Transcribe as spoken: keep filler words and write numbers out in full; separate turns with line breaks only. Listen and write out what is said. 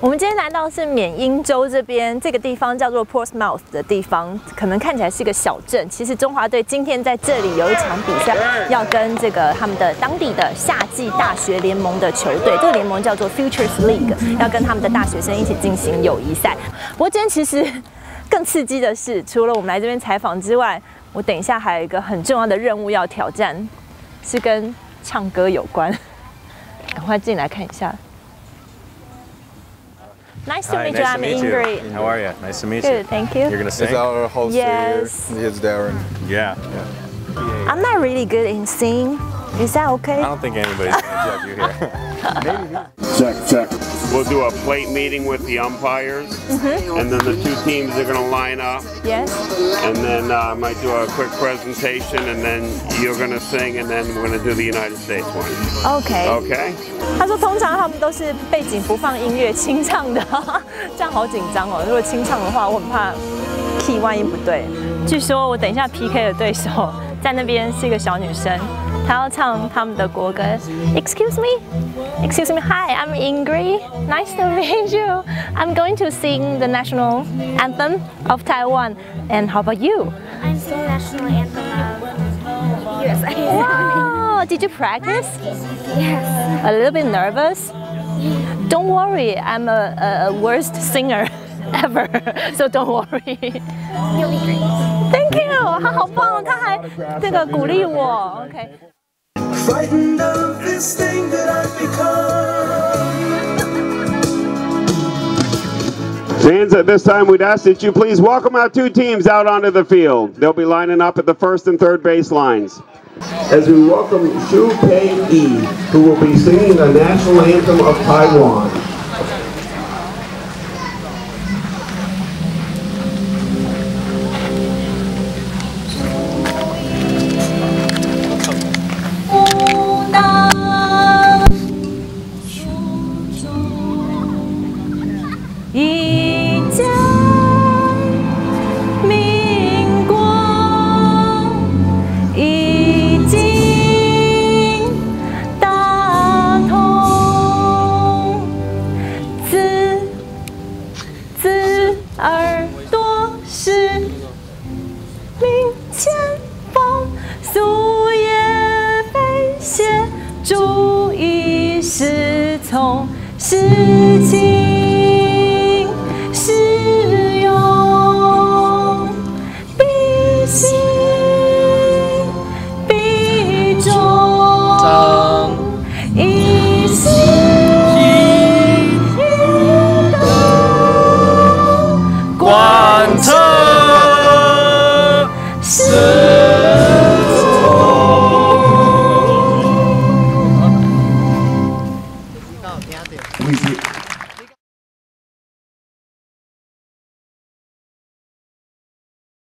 我们今天来到是缅因州这边，这个地方叫做 Portsmouth 的地方，可能看起来是个小镇。其实中华队今天在这里有一场比赛，要跟这个他们的当地的夏季大学联盟的球队，这个联盟叫做 Futures League， 要跟他们的大学生一起进行友谊赛。不过今天其实更刺激的是，除了我们来这边采访之外，我等一下还有一个很重要的任务要挑战，是跟唱歌有关。赶快进来看一下。 Nice to
Hi,
meet
nice
you.
to
I'm
meet
Ingrid.
You. How are you? Nice to meet
Good,
you.
thank you.
You're gonna sing?
Is our host
Yes.
here? Here's Darren.
Yeah.
Yeah.
I'm not really good in singing. Is that okay?
I don't think anybody's gonna judge you here.
Check, check.
We'll do a plate meeting with the umpires, mm-hmm. and then the two teams are going to line up.
Yes.
And then uh, I might do a quick presentation, and then you're going to sing, and then we're going to do the United States one.
Okay.
Okay?
他说，通常他们都是背景不放音乐，清唱的，这样好紧张哦。如果清唱的话，我很怕 key 万一不对。据说我等一下 P K 的对手在那边是一个小女生。 她要唱他们的国歌。Excuse me, excuse me. Hi, I'm Ingrid. Nice to meet you. I'm going to sing the national anthem of Taiwan. And how about you?
I'm singing national anthem of U S A.
Wow, did you practice?
Yes.
A little bit nervous? Don't worry, I'm a, a, a worst singer ever, so don't worry.
You'll be great.
Thank you. 他好棒，他还这个鼓励我。OK。
Frightened of this thing that I've become.
Fans, at this time, we'd ask that you please welcome our two teams out onto the field. They'll be lining up at the first and third base lines. As we welcome Xu Pei Yi, who will be singing the national anthem of Taiwan.
事情适用，必行必中，一心运动，贯彻始终。
We